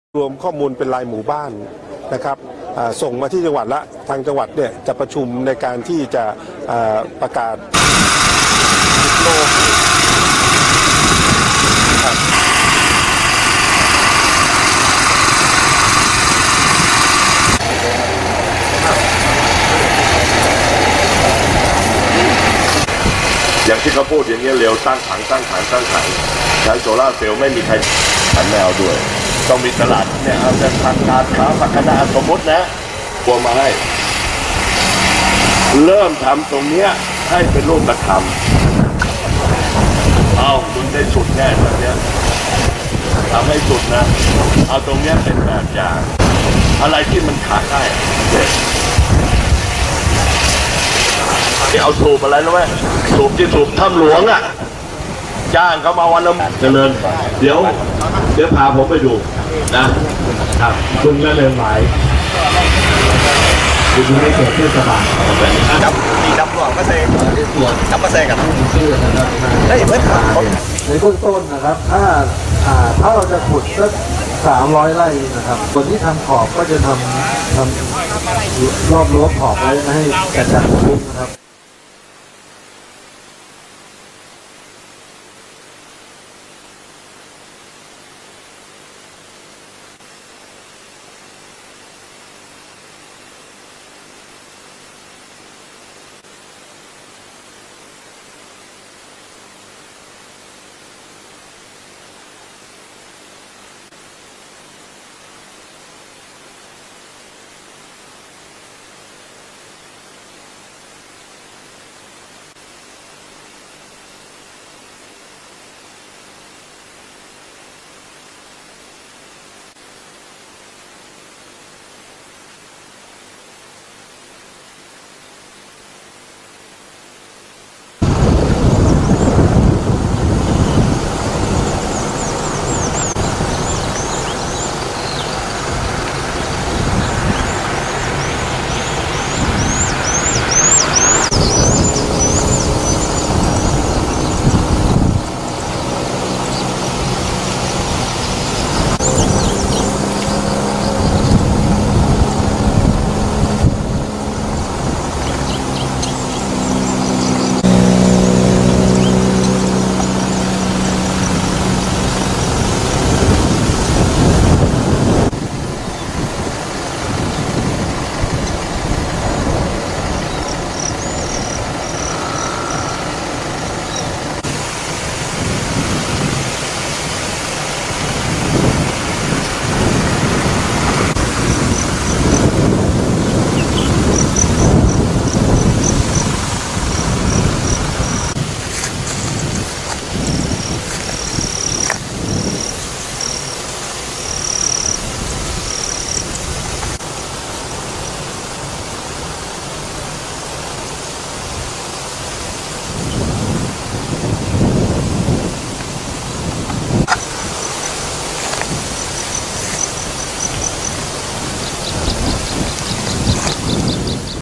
รวมข้อมูลเป็นรายหมู่บ้านนะครับส่งมาที่จังหวัดละทางจังหวัดเนี่ยจะประชุมในการที่จะประกาศโลกอย่างที่เขาพูดอย่างนี้เร็วตั้งถังใช้โซล่าร์เซลล์ไม่มีใครขันแนวด้วยต้องมีตลาดเนี่ยเอาแต่ทางการค้าผักนาสมมตินะพวงมาให้เริ่มทำตรงเนี้ยให้เป็นรูปธรรมเอาคุณได้สุดแน่ตอนเนี้ยทำให้สุดนะเอาตรงเนี้ยเป็นแบบอย่างอะไรที่มันขาดได้ที่เอาสูบอะไรรู้ไหมสูบที่สูบถ้ำหลวงอ่ะจ้างเขามาวันละเจริญเดี๋ยวพาผมไปดูนะครับคุณก็เลยหมายคุณไม่เกิดเทศบาลครับมีดำหลวงก็เซกับมาเซกับชื่อนะครับได้เมื่อในเบื้องต้นนะครับถ้าเราจะขุดสัก300 ไร่นะครับคนที่ทำขอบก็จะทำรอบรั้วขอบไว้ไม่ให้กระจายทุกนะครับ